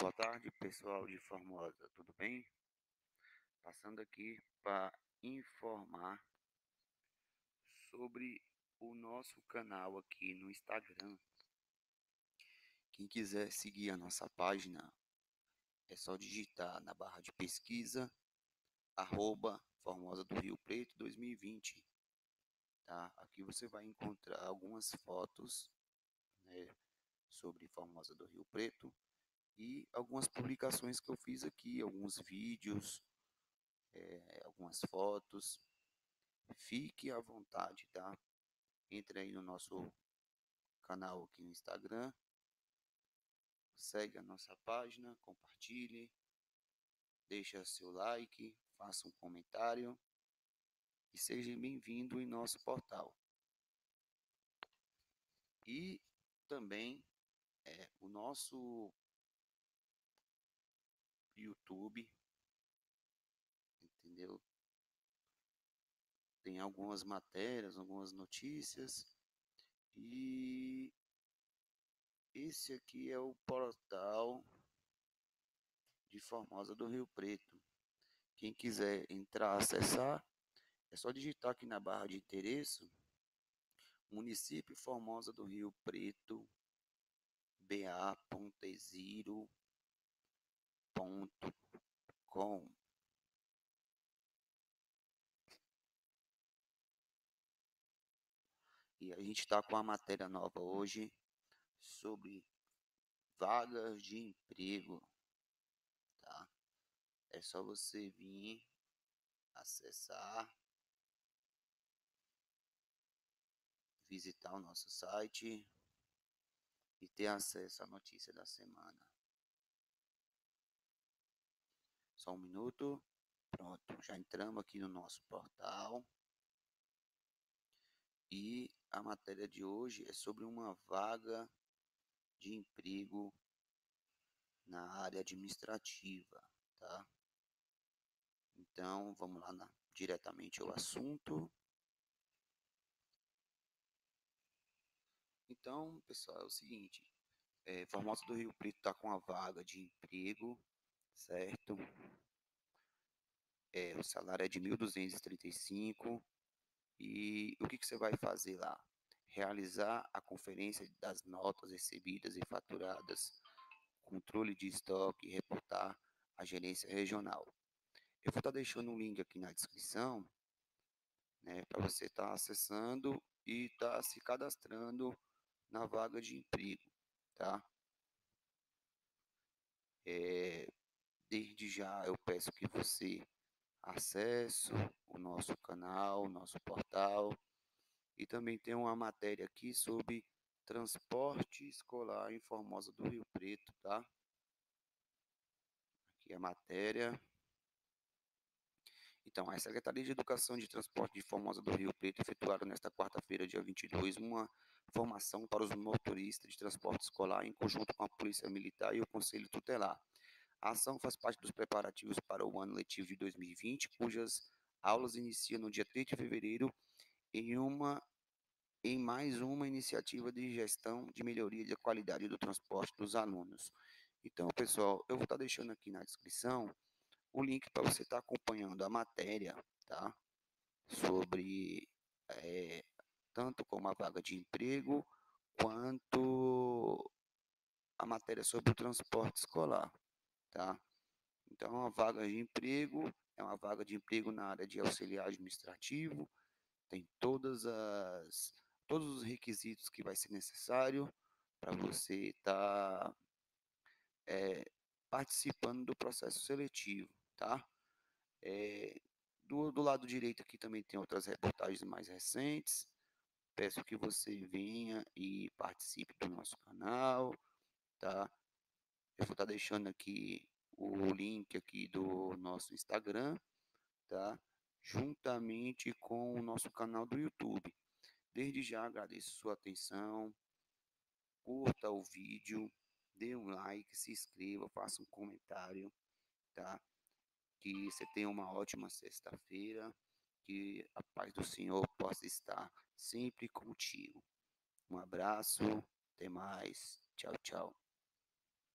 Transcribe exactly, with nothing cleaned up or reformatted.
Boa tarde, pessoal de Formosa, tudo bem? Passando aqui para informar sobre o nosso canal aqui no Instagram. Quem quiser seguir a nossa página, é só digitar na barra de pesquisa, arroba Formosa do Rio Preto dois mil e vinte, tá? Aqui você vai encontrar algumas fotos, né, sobre Formosa do Rio Preto e algumas publicações que eu fiz aqui, alguns vídeos, é, algumas fotos. Fique à vontade, tá? Entre aí no nosso canal aqui no Instagram, segue a nossa página, compartilhe, deixa seu like, faça um comentário e seja bem-vindo em nosso portal. E também é, o nosso YouTube, entendeu? Tem algumas matérias, algumas notícias e esse aqui é o portal de Formosa do Rio Preto. Quem quiser entrar, acessar, é só digitar aqui na barra de endereço, município Formosa do Rio Preto, ba ponto exiro ponto com. E a gente está com uma matéria nova hoje sobre vagas de emprego, tá? É só você vir, acessar, visitar o nosso site e ter acesso à notícia da semana. Só um minuto. Pronto, já entramos aqui no nosso portal. E a matéria de hoje é sobre uma vaga de emprego na área administrativa, tá? Então, vamos lá na, diretamente ao assunto. Então, pessoal, é o seguinte, é, Formosa do Rio Preto está com a vaga de emprego, certo? É, o salário é de mil duzentos e trinta e cinco e o que, que você vai fazer lá? Realizar a conferência das notas recebidas e faturadas, controle de estoque e reportar à gerência regional. Eu vou estar deixando um link aqui na descrição, né, para você estar tá acessando e estar tá se cadastrando na vaga de emprego, tá? É, desde já eu peço que você acesse o nosso canal, o nosso portal, e também tem uma matéria aqui sobre transporte escolar em Formosa do Rio Preto, tá? Aqui é a matéria. Então, a Secretaria de Educação e de Transporte de Formosa do Rio Preto efetuaram nesta quarta-feira, dia vinte e dois, uma formação para os motoristas de transporte escolar em conjunto com a Polícia Militar e o Conselho Tutelar. A ação faz parte dos preparativos para o ano letivo de dois mil e vinte, cujas aulas iniciam no dia três de fevereiro em uma em mais uma iniciativa de gestão de melhoria da qualidade do transporte dos alunos. Então, pessoal, eu vou estar deixando aqui na descrição o link para você estar acompanhando a matéria, tá? Sobre é, tanto como a vaga de emprego, quanto a matéria sobre o transporte escolar, tá? Então, a vaga de emprego é uma vaga de emprego na área de auxiliar administrativo, tem todas as todos os requisitos que vai ser necessário para você estar tá, é, participando do processo seletivo, tá? É, do, do lado direito aqui também tem outras reportagens mais recentes. Peço que você venha e participe do nosso canal, tá? Eu vou estar deixando aqui o link aqui do nosso Instagram, tá? Juntamente com o nosso canal do YouTube. Desde já agradeço sua atenção, curta o vídeo, dê um like, se inscreva, faça um comentário, tá? Que você tenha uma ótima sexta-feira, que a paz do Senhor possa estar sempre contigo. Um abraço, até mais, tchau, tchau.